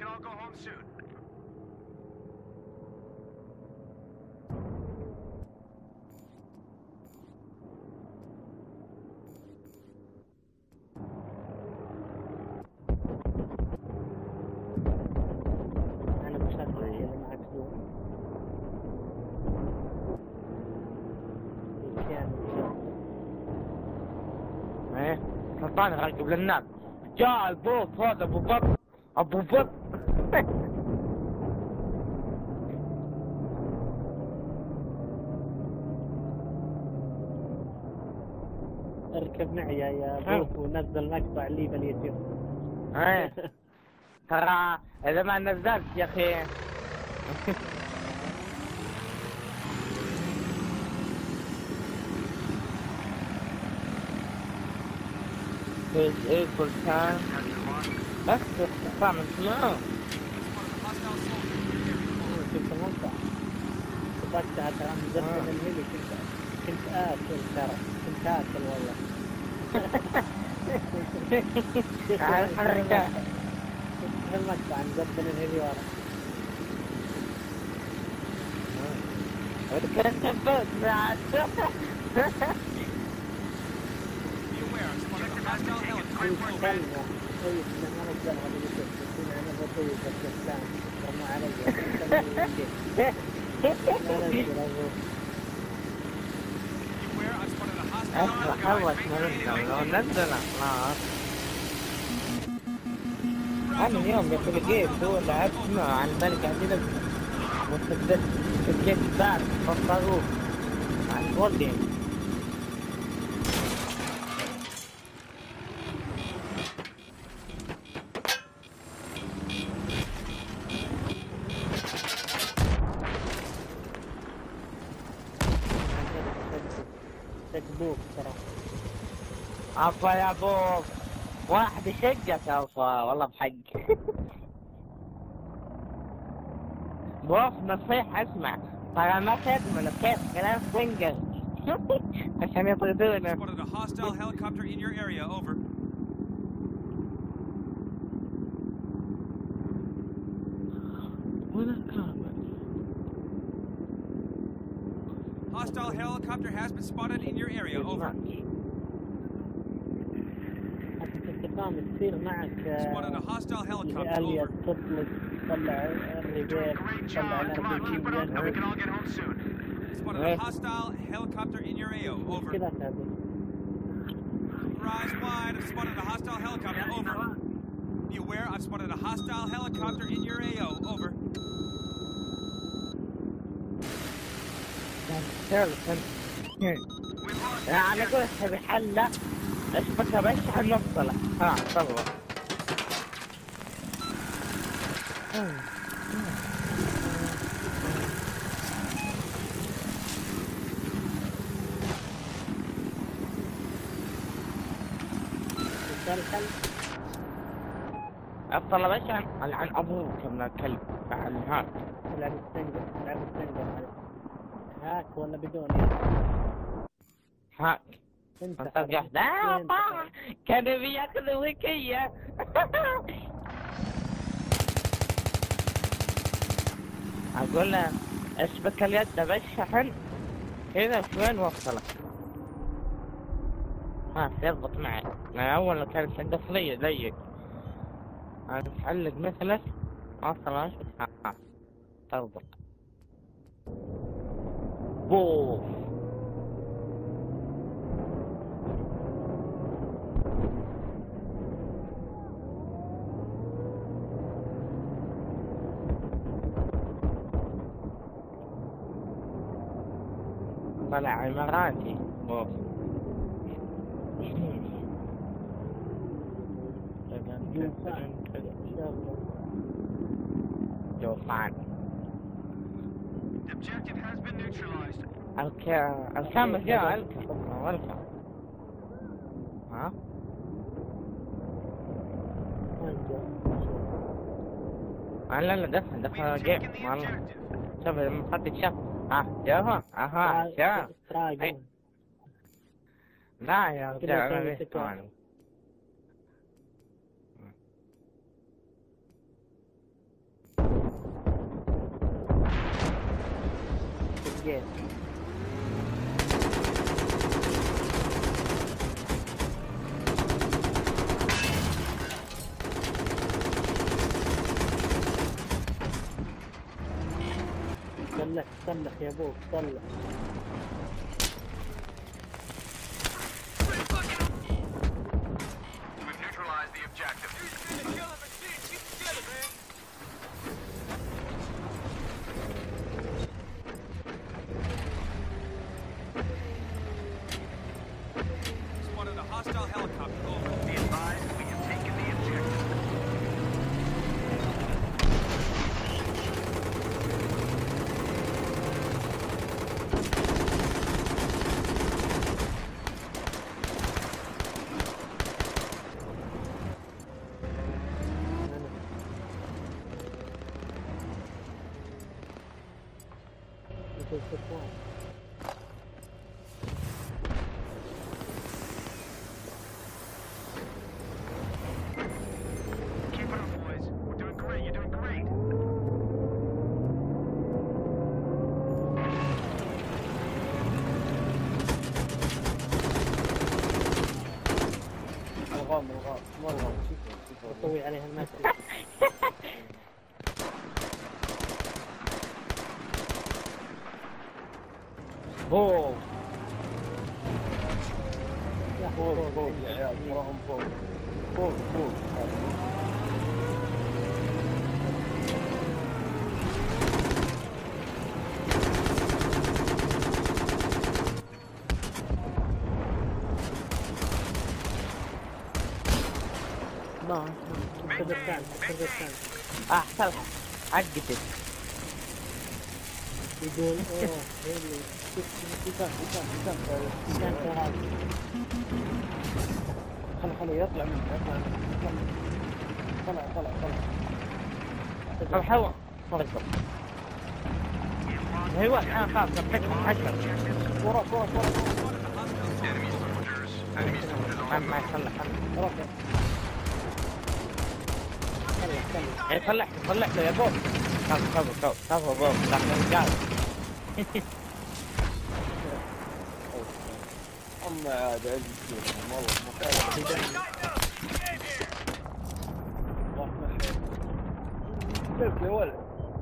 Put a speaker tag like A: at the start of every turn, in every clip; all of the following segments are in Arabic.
A: can all go home soon.
B: أنا بشغل اللي معك دول.
C: ايه سلطان راقب للناس. جاء البوس هذا ابو بط ابو بط.
B: اركب معي يا بوس ونزل مقطع لي باليوتيوب.
C: ايه ترى اذا ما نزلت يا اخي. ايه كل كان بس استفهام اسمه
B: كنت موقع وقتها ترى مدفن الهيلي كنت آكل ترى كنت آكل والله.
C: على الحركة
B: في المقطع مدفن الهيلي ورا.
C: كنت بس بعد
B: طيب لما نزلها باليوتيوب يقول انا بطيب الكسلان وما علي
C: حوش مرة لو نزل خلاص. أنا اليوم بالجيم هو لعبت معه عن الملك عزيز وسددت الجيم بعد فصلوه عن جولدين.
B: تكبوك ترى.
C: عفا يا ابو واحد يشجك عفا والله بحق. بوف نصيحة اسمع ترى ما تكمل كيف كلام سنجر عشان يطردونا.
A: Spotted a hostile helicopter in your area. Over. Hostile helicopter has been spotted in your area. Over.
B: استفهام تصير معك
A: Spotted a hostile helicopter.
B: آلية
A: Over.
B: تطلق تطلع الريبير تطلع الأربعين.
A: Spotted a hostile helicopter in your AO. Over.
B: كذا هذه.
A: Rise wide. I've spotted a hostile helicopter. Over. Be aware. I've spotted a hostile helicopter in your AO. Over.
C: يعني قلت بحلة ايش بك بشح النصلة. ها صبر الطلب ايش عن ابوك من الكلب عن هاك.
B: تلعب السنجر هاك ولا بدون
C: هاك
B: انت
C: رجعت لا كان بياخذ وكية. اقول له اشبك اليد بالشحن كذا شوين وصلك ها يضبط معي. انا اول كان سقف لي زيك انا تعلق مثلك وصل ها تضبط. بوف طلع عماراتي. بوف جوفان.
A: Objective has been neutralized.
C: الكامل جاء الكا ها لا دخل جيم والله. شوف لما خدت الشف ها شوفها اها شوف لا يا رجال
B: الجيت. صلح يا ابوك صلح.
A: We've neutralized the objective. Spotted a hostile helicopter. Over. Be advised, we have taken the objective. Keep it up, boys. We're doing great. You're doing great.
C: الغام ما الغام شوفوا
B: اسوي عليها المسج.
C: فوق
B: يا
C: فوق
B: فوق
C: فوق يا عيال تراهم فوق فوق فوق
B: ما خذ الثاني خذ الثاني.
C: احسن عقدت
B: يقول اوه هيلي كان شغال.
C: خلي يطلع منه طلع
B: الحوا
C: فرقم ايوه الان خلاص نفتحهم 10 ورا ما يصلح صلح له يا بوب كفو بوب داخل الجاز اما عاد كيف يا ولد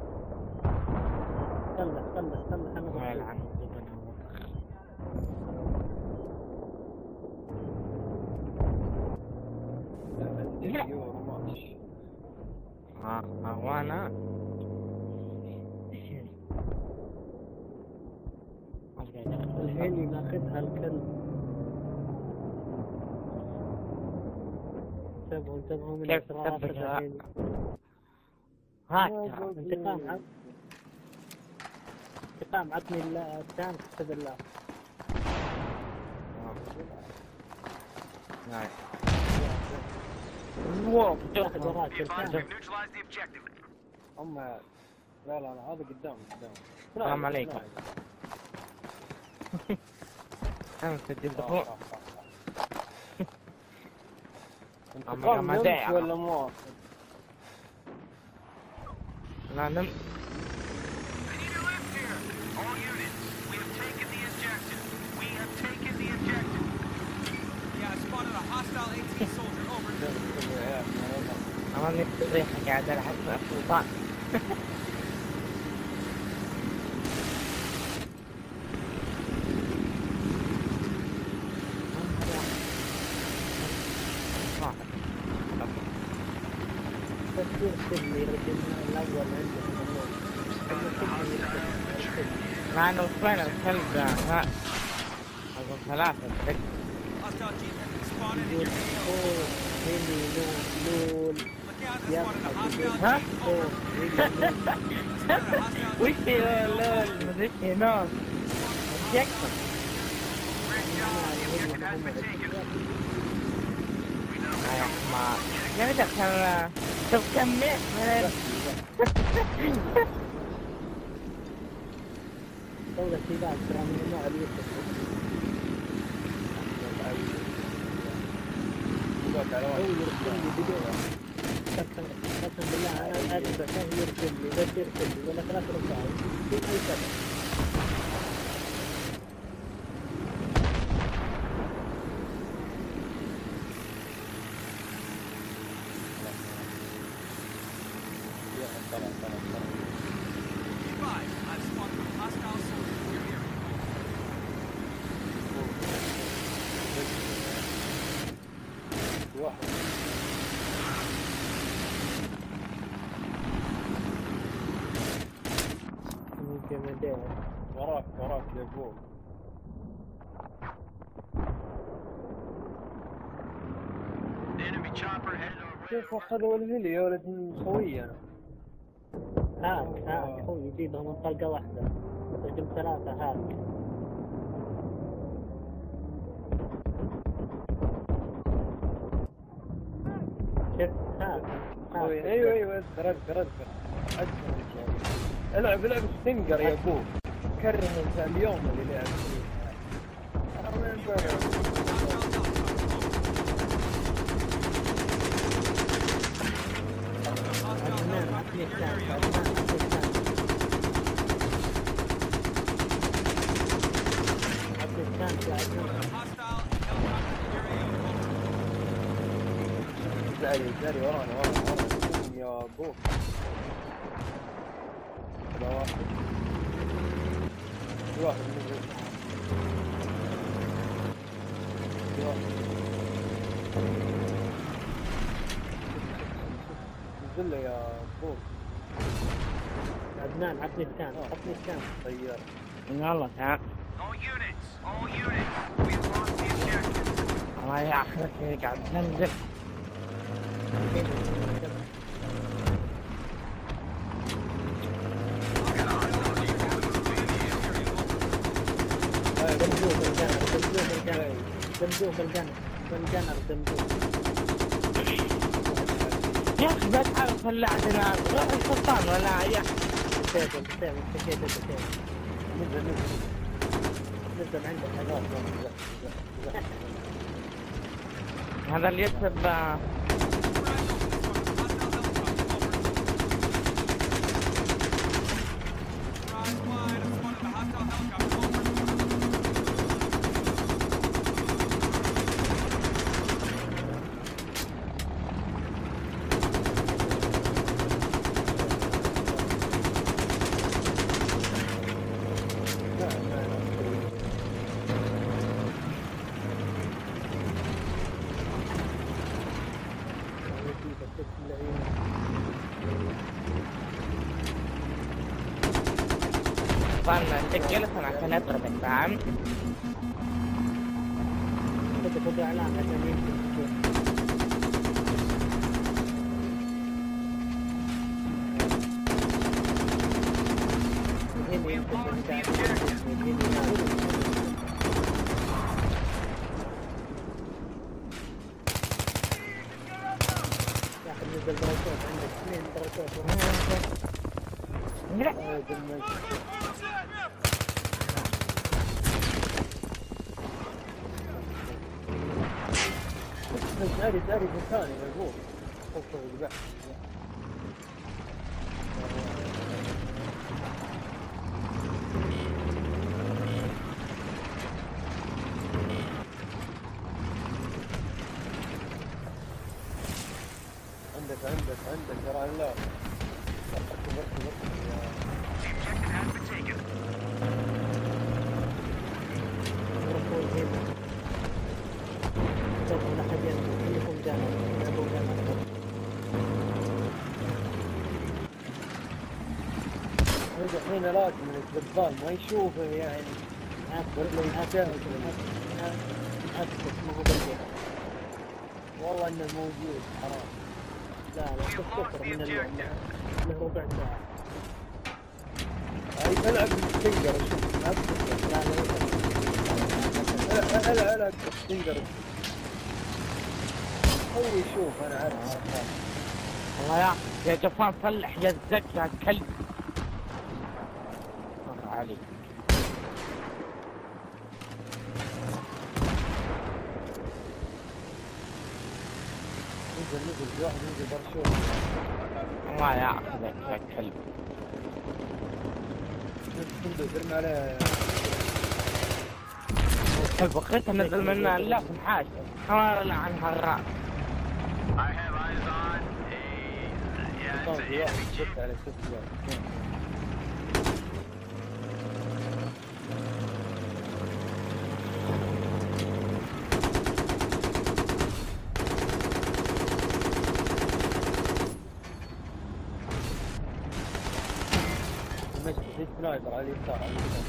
B: صلح انا
C: ما يلعن وانا
B: الهيلي ماخذها الكلب. انتبهوا من
C: كيف
B: الاسرار في
C: تثبتها؟
B: الهيلي.
C: هات
B: انتقام عطني التانك خذ الله.
C: نايس واو
B: واحد وراك
A: Be advised,
B: التانك.
A: we've neutralized the objective.
C: اما لا هذا قدام
D: السلام عليكم. أنا مسجل دخول. أما ما داعي.
C: ولا مو
D: لا نم.
A: I need a lift here. All units, we have taken the objective. We have taken the objective. Yeah, I spotted a hostile AT soldier. Over.
D: أنا نصيحة قاعد ألعب مع سلطان. مع إنه وصلنا الكلب ها أظن ثلاثة بس.
A: Hostile jeep has been spotted in your AO.
B: اوه هيلي لول.
A: Look out, I
B: Yeah.
A: spotted a hostile
D: Huh?
A: jeep.
B: اوه
A: Over.
B: هيلي
A: Spotted a hostile
D: وش
A: jeep.
D: لول مدري نوم. يكفي.
A: Great job. The objective has been taken. We know
D: يا حمار. يا دخل شوف كمية من
B: دولة سيدات ترى من النوع اللي يفتح. قسم بالله انا اسف عشان يرسل لي بس يرسل لي ولا 3 رسائل في اي سبب.
A: Advise, I've spotted a hostile soldier in your area.
E: واحد
B: جمدان.
E: وراك يا فوق.
A: Enemy chopper headed over.
E: كيف اخذوا الهيلي يا ولد خوي انا.
B: هاك هو يجيبها من طلقة واحدة، رقم 3 هاك. شفت هاك
E: خوي ايوه اذكر العب ستينجر يا ابوه. كرم انت اليوم اللي لعب فيه. انا وين
B: عدنان عطني الشانس، عطني الشانس يا عدنان.
E: زاري ورانا يا ابوه. هذا واحد نزل له يا ابوه.
B: عدنان عطني الشانس،
E: طيار.
D: يلا تعال.
A: All units, we've lost the objective.
D: الله ياخذك قاعد تنزل.
B: دمجوه
D: يا اخي لا تعرف طلعتنا روح السلطان ولا يا
B: نزل عندك
D: هذا اللي يكسب انت جلس عشان اضربك فاهم؟
B: خذ اعلان عشان يمكن ياخذ نزل درجات عندك 2 درجات.
E: زاري مكاني مجبور. عندك ترى لا الحين لازم الجبال ما يشوفه يعني. والله انه موجود حرام.
B: لا تكفر من له ربع ساعة.
E: هاي تلعب بالسنجر شوف لا تكفر. لا بالسنجر هو يشوف. انا عارف
D: الله يا جفان صلح يا الزك يا كلب. علي
E: نزل واحد نزل برشلونة.
D: الله ياخذك يا كلب.
E: درنا عليه
D: كلب بقيت انزل منه لا تنحاش حوار عن هالراس.
A: I have eyes on a
E: طبعا في واحد بس على 6 في سنايبر على اليسار على اليسار.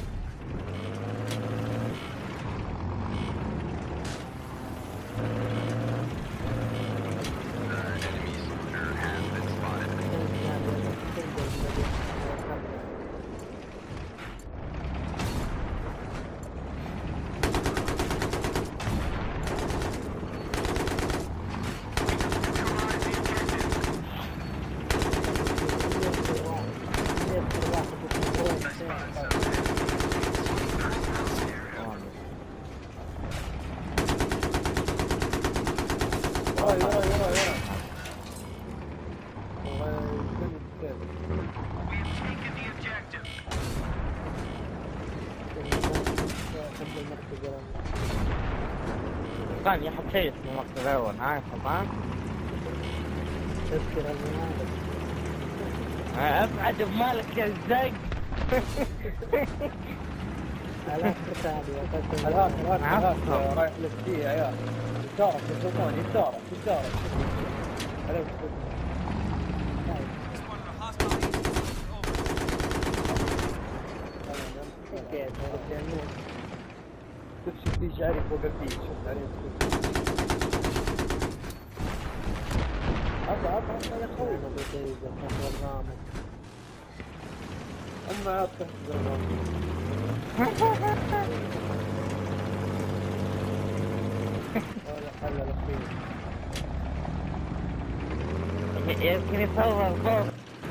C: كان يحط شيء اسمه المقطع الأول هاي طبعا
B: تذكر المنابر.
C: أبعد بمالك يا الزق.
B: الآن ثاني
E: الهاك رايح لك فيه يا عيال. يسارك يا سلطان يسارك يسارك. عليك شوف في شعري فوق البيت شوف عليه هذا يا خوي أما أفتح هذا حل الأخير
C: يمكن يصور فوق.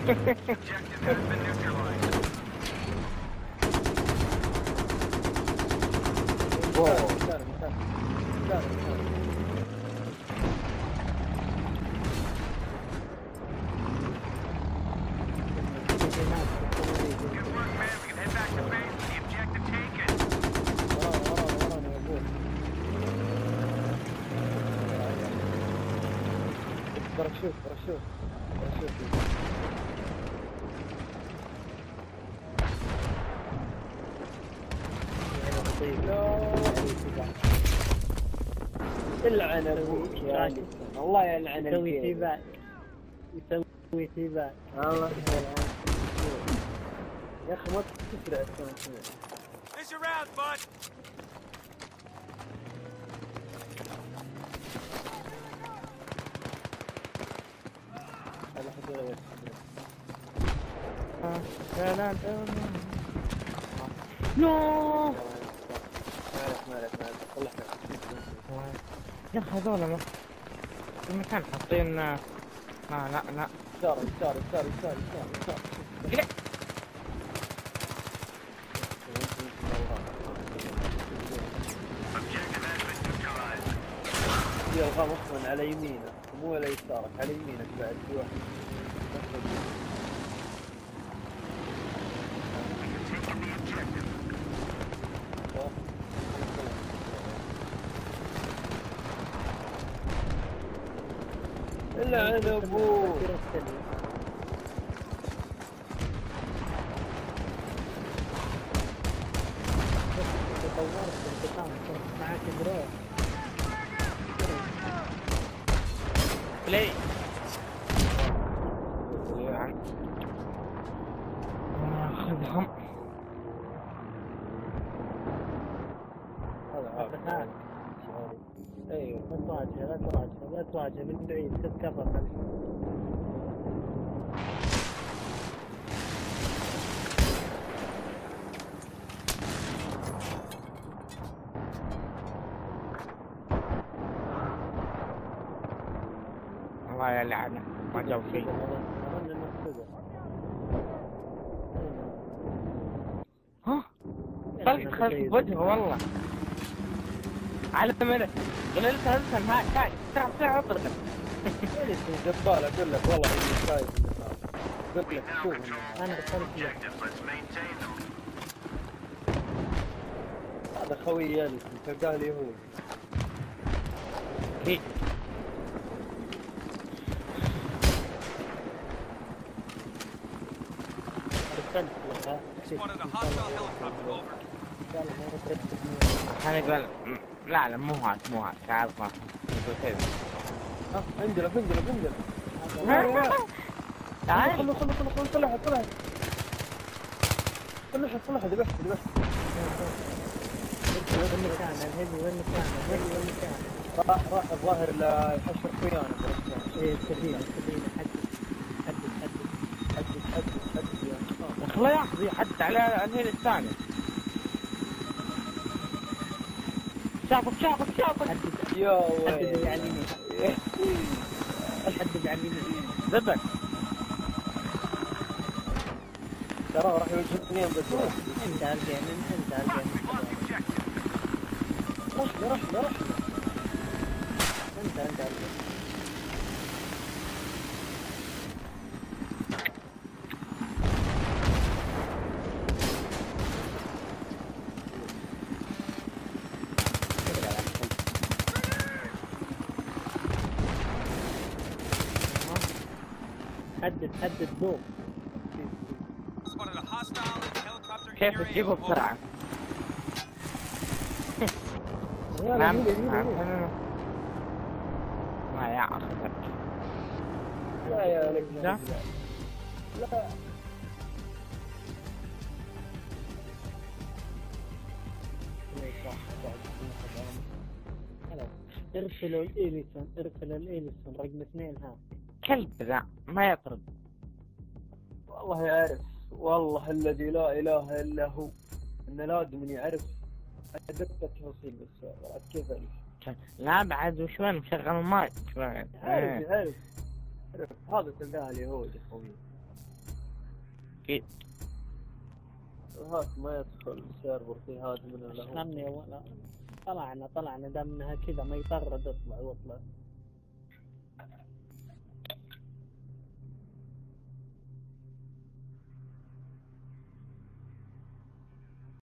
E: برشوت يلعن ابوك يا علي الله يلعن
B: يسوي سيباك يسوي سيباك
E: الله يا اخي ما تسرع السنة.
A: This your round, bud.
C: نو
E: مالك طلع
C: يا اخي هذول المكان حاطين لا
E: يسار يلغى مصرا على يمينك مو على يسارك على يمينك بعد في واحد لعن ابوك
B: تطورت انتقام كنت معك دروع
C: بلاي خذهم
E: هذا ايوه
B: لا تواجه من بعيد تتكفر
C: الله يلعنه ما جاو فيه. ها طلقت خلف وجهه والله على ملك قلت له هلسن هاي تعال اطرده.
E: جبال اقول لك والله اني خايف قلت لك شوف
B: انا دخلت له
E: هذا خوي يالي تلقاه اليهود
B: وصلت لها.
A: Spotted a hostile helicopter. Over.
B: قال ما يترتب
D: خليني اقول لا لا مو هات تعال ما
E: انزل انزل
D: تعال
E: خلو طلع ذبحت
B: وين كان الهيلي وين كان
E: راح الظاهر لحشر خيانة.
B: ايه السفينة حدد
D: خلا ياخذ يحدد على الهيل الثاني. شافك
B: حدد
E: يا
B: حدد
E: ويلي
B: اللي على اليمين حدد على اليمين
D: ذبح.
E: ترى راح يوجه اثنين بس.
B: انت الجيم
E: رح
B: انت الجيم. حدد ضوء.
A: Spotted a hostile helicopter in
D: كيف
A: your
D: تجيبه
A: AO.
D: بسرعة؟
E: نعم
D: ما يعرف.
E: لا يا
D: لا.
E: لا
B: ارسلوا الإيليسون رقم 2 ها.
D: كلب ذا ما يطرد.
E: والله يعرف، والله الذي لا اله الا هو ان لازم يعرف دقة تفاصيل بالسيارة كيف
D: لا بعد وشوين مشغل المايك شوين.
E: عارف هذا تلقاه اليهود يا خوي.
D: أكيد.
E: هاك ما يدخل السيرفر في هذا من له.
B: خلني ولا طلعنا دام انها كذا ما يطرد اطلع